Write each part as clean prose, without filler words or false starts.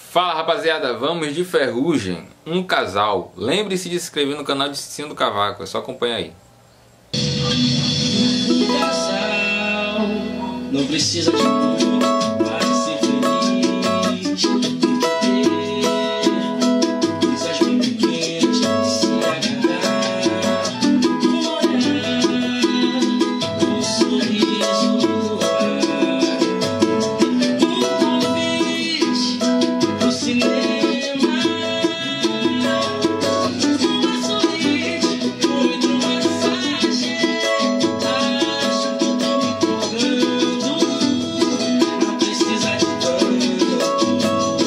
Fala rapaziada, vamos de Ferrugem, um casal. Lembre-se de se inscrever no canal de Cicinho do Cavaco, é só acompanhar aí. Um casal não precisa de muito para ser feliz. Coisas bem pequenas de se agarrar. Um olhar, um sorriso no ar. Um convite pro cinema. Uma suíte, muito massagem. Acho que eu tô me empolgando a precisar de tanto.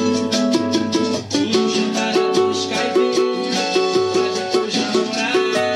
Um jantar a dois caipiras pra depois namorar.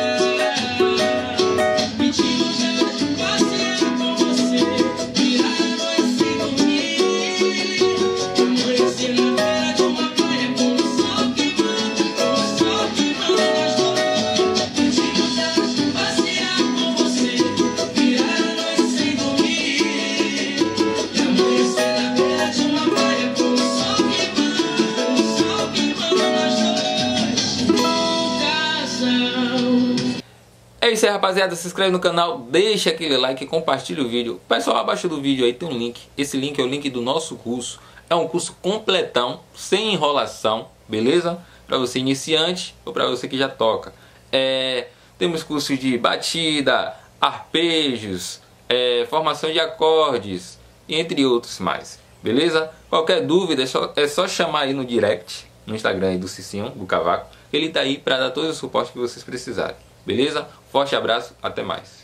Pedimos ela de passear com você, virar a noite sem dormir. Amanhecer na beira de uma praia com o sol queimando as duas. Pedimos ela de passear com você, virar a noite sem dormir. Amanhecer na beira de uma praia com o sol queimando as duas. Um casal. É isso aí rapaziada, se inscreve no canal, deixa aquele like e compartilha o vídeo. Pessoal, abaixo do vídeo aí tem um link. Esse link é o link do nosso curso. É um curso completão, sem enrolação, beleza? Para você iniciante ou para você que já toca. Temos cursos de batida, arpejos, formação de acordes, entre outros mais, beleza? Qualquer dúvida é só chamar aí no direct, no Instagram aí do Cicinho do Cavaco. Ele tá aí para dar todo o suporte que vocês precisarem, beleza? Forte abraço, até mais.